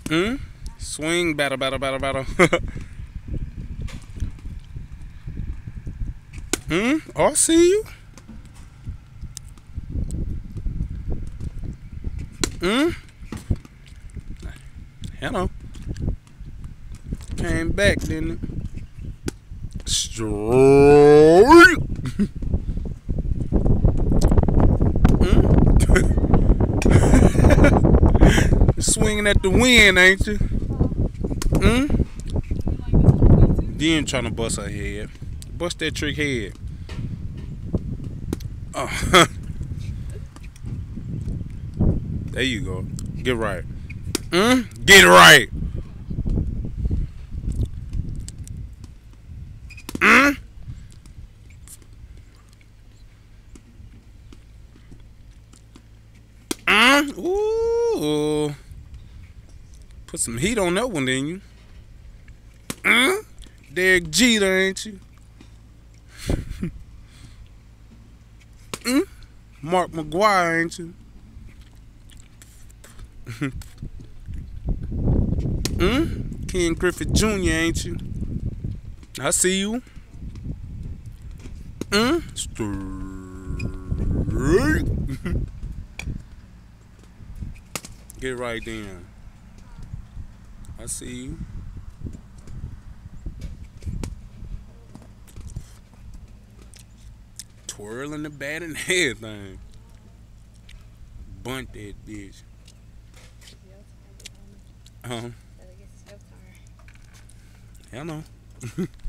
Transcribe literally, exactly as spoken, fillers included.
Mm? Swing, battle, battle, battle, battle. Hmm? Oh, I see you. Hmm? Hello. Came back, didn't it? Straight. Swinging at the wind, ain't you? Hmm? Then trying to bust her head. Bust that trick head. Oh, there you go. Get right. Mm? Get it right. Mm? Mm? Ooh. Put some heat on that one, didn't you? Mm? Derek Jeter, ain't you? Mm? Mark McGuire, ain't you? Mm? Ken Griffith Junior, ain't you? I see you. Mm? Straight. Get right then. I see you. Twirling the bat and everything. Bunt that bitch. Uh huh. Hello.